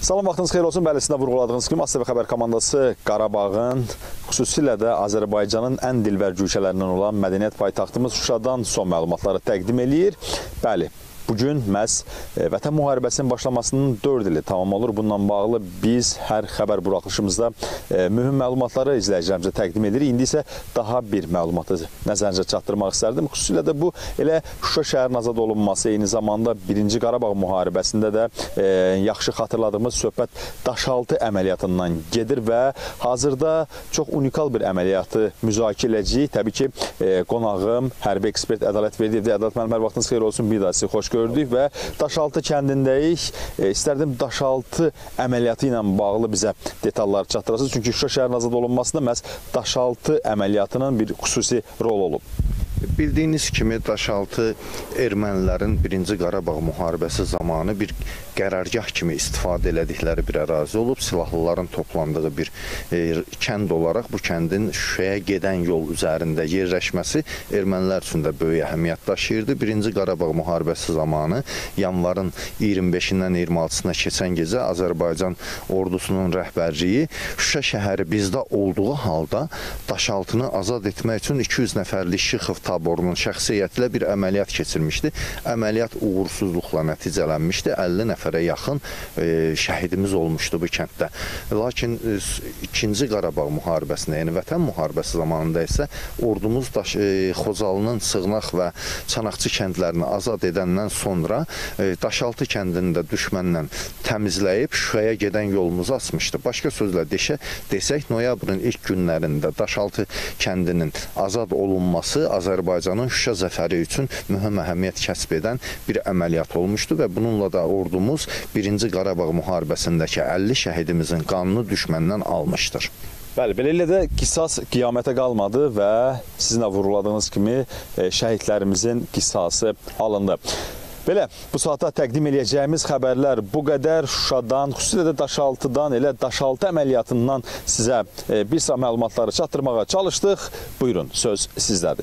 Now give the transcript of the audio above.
Salam, vaxtınız xeyir olsun. Bəli, sizdə vurğuladığınız kimi ATV Xəbər komandası Qarabağın, xüsusilə də Azərbaycanın ən dilbər güşələrindən olan mədəniyyət paytaxtımız Şuşadan son məlumatları təqdim eləyir. Bəli, bugün məhz Vətən müharibəsinin başlamasının 4 ili tamam olur. Bununla bağlı biz hər xəbər buraxılışımızda mühüm məlumatları izləyicilərimizə təqdim edirik. İndi isə daha bir məlumatı nəzərinizə çatdırmaq istərdim. Xüsusilə də bu elə Şuşa şəhərinin azad olunması, eyni zamanda 1-ci Qarabağ müharibəsində də yaxşı xatırladığımız söhbət Daşaltı əməliyyatından gedir və hazırda çox unikal bir əməliyyatı müzakirə edəcəyik. Təbii ki, qonağım, hərbi ekspert Ədalət Verdiyev. Ədalət müəllim, hər vaxtınız xeyir olsun. Bir daha sizi xoş gördük və Daşaltı kəndindəyik. İstərdim Daşaltı əməliyyatı ilə bağlı bizə detallar çatdırasınız. Çünki Şuşa şəhərinin azad olunmasında məhz Daşaltı əməliyyatının bir xüsusi rol olub. Bildiyiniz kimi Daşaltı ermənilərin 1-ci Qarabağ müharibəsi zamanı bir qərargah kimi istifadə elədikləri bir ərazi olub. Silahlıların toplandığı bir kənd olaraq bu kəndin Şuşaya gedən yol üzərində yerləşməsi ermənilər üçün də böyük əhəmiyyət daşıyırdı. 1-ci Qarabağ müharibəsi zamanı yanvarın 25-dən 26-sına keçən gecə Azərbaycan ordusunun rəhbərliyi Şuşa şəhəri bizdə olduğu halda Daşaltını azad etmək üçün 200 nəfərlik Şıxov taborunun şəxsiyyətilə bir əməliyyat keçirmişdi. Əməliyyat uğursuzluqla nəticələnmişdi. 50 nəfərə yaxın şəhidimiz olmuşdu bu kənddə. Lakin 2-ci Qarabağ müharibəsində, yəni Vətən müharibəsi zamanında isə ordumuz Xocalının Sığnaq və Çanaqçı kəndlərini azad edəndən sonra Daşaltı kəndini də düşmənlə təmizləyib Şuşaya gedən yolumuzu açmışdı. Başqa sözlə desək, noyabrın ilk günlərində Daşaltı kəndinin azad olunması Azərbaycanın Şuşa zəfəri üçün mühüm əhəmiyyət kəsb edən bir əməliyyat olmuşdu və bununla da ordumuz 1-ci Qarabağ müharibəsindəki 50 şəhidimizin qanını düşməndən almışdır. Bəli, beləliklə də qisas qiyamətə qalmadı və sizin də vurğuladığınız kimi şəhidlərimizin qisası alındı. Belə, bu saatda təqdim edəcəyimiz xəbərlər bu qədər. Şuşadan, xüsusilə də Daşaltıdan, elə Daşaltı əməliyyatından sizə bir sıra məlumatları çatdırmağa çalışdıq. Buyurun, söz sizdədir.